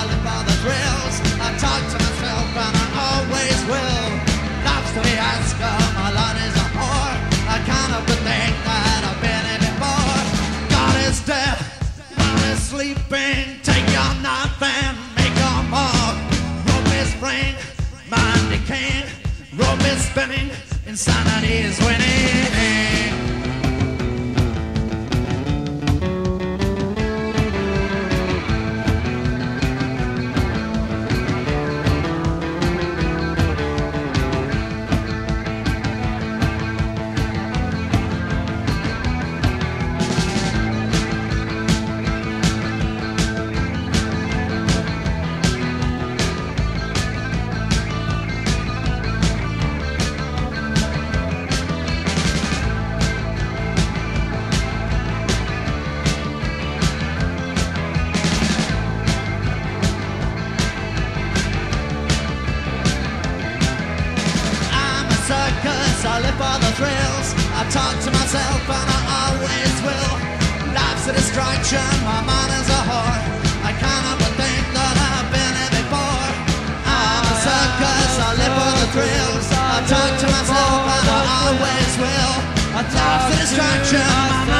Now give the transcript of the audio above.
live for the thrills. I talk to myself and I always will. Life's to be Oscar, my life is a whore. I can't help but think that I've been here before. God is dead, man is sleeping. Take your knife and make a mark. Rope is fraying, mind decaying. Rope is spinning, insanity is winning. I live for the thrills. I talk to myself and I always will. Life's a distraction, my mind is a whore. I can't help but think that I've been here before. I'm a circus, I live for the thrills. I talk to myself and I always will. Life's a distraction, my